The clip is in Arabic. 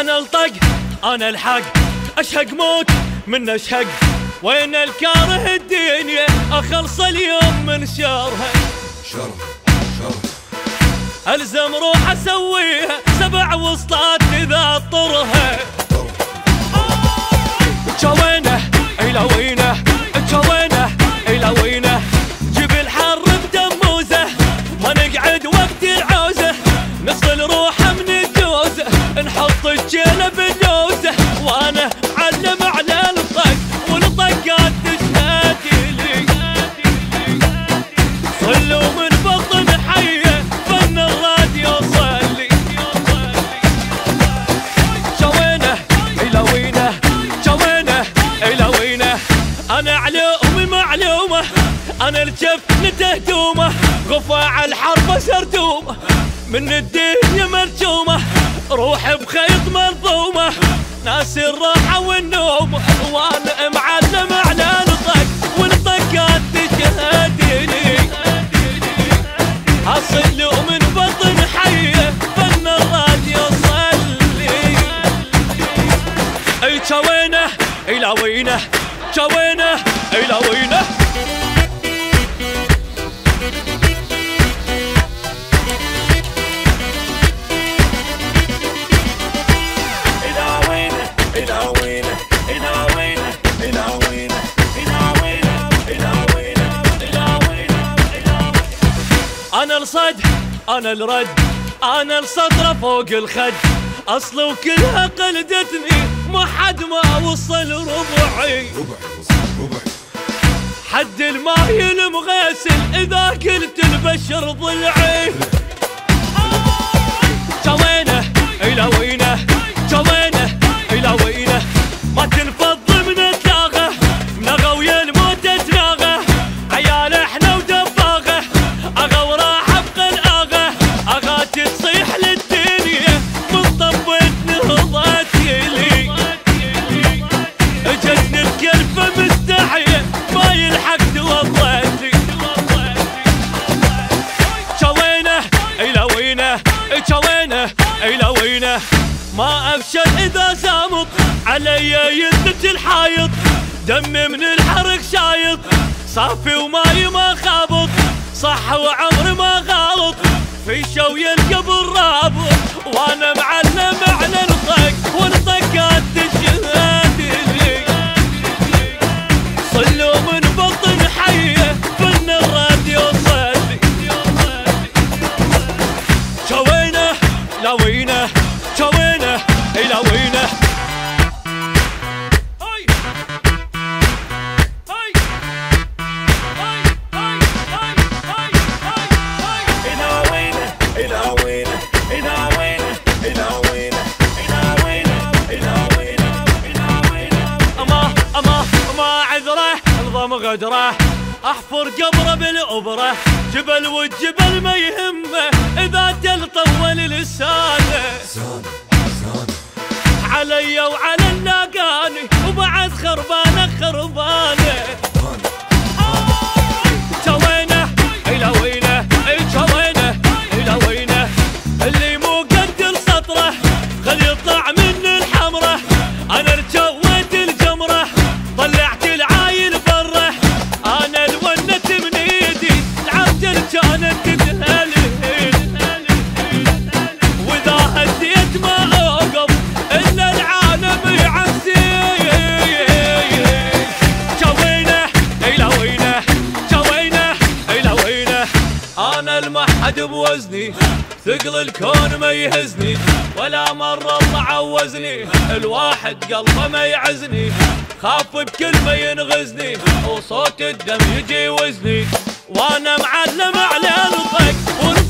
انا الطق انا الحق، اشهق موت من اشهق، وين الكاره الدنيا اخلص اليوم من شرها. الزم روح اسويها 7 وسطات اذا اضطرها. جوينه الى وينه، جوينه الى وينه، جيب الحر بدموزه، ما نقعد وقت العوزه، نصل روحه من الجوزه، نحط الجيله باللوزه، وانا علم على الطق والطقات تشهد لي. صلوا من بطن حيه فن الراديو صلي. جوينه الى وينه، جوينه الى وينه، انا علومي معلومه، انا الجفن تهدومه، غفاع الحرب سردومه، من الدنيا مرجومه، روح بخيط منظومه، ناس الراحه والنوم، وانا معلم على الطق والطقات تشهد لي. اصلوا من بطن حيه فن الراديو صلي. اي جوينه الى وينه، جوينه الى وينه. انا الصد انا الرد، انا السطرة فوق الخد، اصل وكلها قلدتني ما حد ما وصل ربعي. حد المايل مغسل اذا قلت البشر ضلعي. جوينه الى وينه، جوينه الى وينه، ما تنفض من تلاغه، منغه ويا الموت تناغه، عيال احنا ودباغه، اغا وراح بقلقاغه، اغاتي تصيح للدنيا من طبت نهضتي لي. اجتني الكلفه مستحيه ما يلحق توضتي. جوينه الى وينه، جوينه الى وينه، ما افشل اذا زامط علي يدة الحايط، دمي من الحرق شايط، صافي وماي ما خابط، صح وعمري ما غلط، في شوي القبر رابط، وانا معلم على الطق والطقات تشهد لي. صلوا من بطن حيه فن الراديو صلي. جوينه الى وينه، جوينه الى وينه. غدره احفر قبره بالابره، جبل والجبل ما يهمه اذا جل طول لسانه. علي وعلى اللاقاني وبعد خربانه خربانه. جوينه الى وينه، جوينه الى وينه، اللي مو قد السطره خل يطلع من الحمره، انا رجويت الجمره طلعت العايل بره، انا الونت من ايدي العرجل كانت تتهلهل، واذا هديت ما اوقف الا العالم يعزي. جوينه الى وينه، جوينه الى وينه، انا المحد بوزني ثقل الكون ما يهزني، ولا مرة الله عوزني، الواحد قلبه ما يعزني، خاف بكلمة ينغزني، وصوت الدم يجي وزني، وانا معلم على الطق